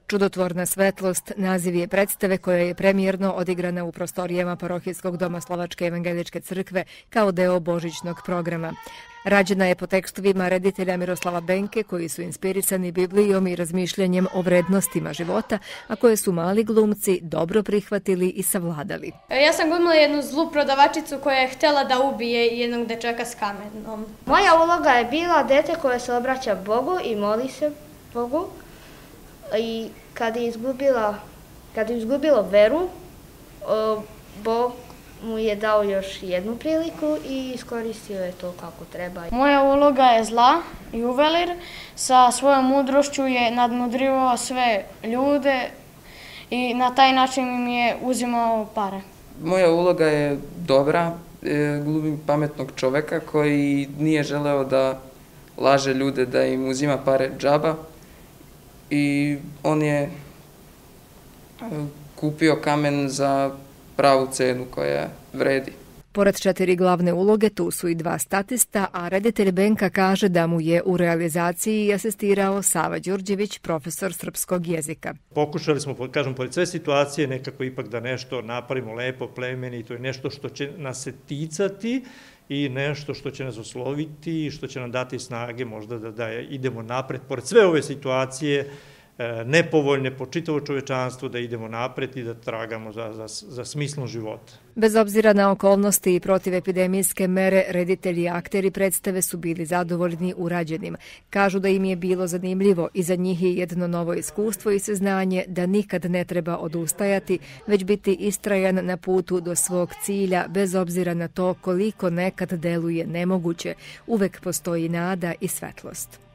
Čudotvorna svetlost naziv je predstave koja je premijerno odigrana u prostorijama Parohijskog doma Slovačke evangeličke crkve kao deo božićnog programa. Rađena je po tekstovima reditelja Miroslava Benke koji su inspirisani Biblijom i razmišljanjem o vrednostima života, a koje su mali glumci dobro prihvatili i savladali. Ja sam glumila jednu zlu prodavačicu koja je htjela da ubije jednog dečaka s kamenom. Moja uloga je bila dete koje se obraća Bogu i moli se Bogu. I kad je izgubilo veru, Bog mu je dao još jednu priliku i iskoristio je to kako treba. Moja uloga je zla juvelir, sa svojom mudrošću je nadmudrivao sve ljude i na taj način im je uzimao pare. Moja uloga je dobra, glumim pametnog čoveka koji nije želeo da laže ljude da im uzima pare džaba i on je kupio kamen za pravu cenu koja vredi. Pored 4 glavne uloge, tu su i 2 statista, a reditelj Benka kaže da mu je u realizaciji asistirao Sava Đurđević, profesor srpskog jezika. Pokušali smo, pored sve situacije, nekako ipak da nešto napravimo lepo, plemenito i nešto što će nas se ticati i nešto što će nas osloviti i što će nam dati snage možda da idemo napred. Pored sve ove situacije, nepovoljne po čitavo čovečanstvo, da idemo napred i da tragamo za smislom života. Bez obzira na okolnosti i protivepidemijske mere, reditelji i akteri predstave su bili zadovoljni urađenim. Kažu da im je bilo zanimljivo i za njih je jedno novo iskustvo i saznanje da nikad ne treba odustajati, već biti istrajan na putu do svog cilja, bez obzira na to koliko nekad deluje nemoguće. Uvek postoji nada i svetlost.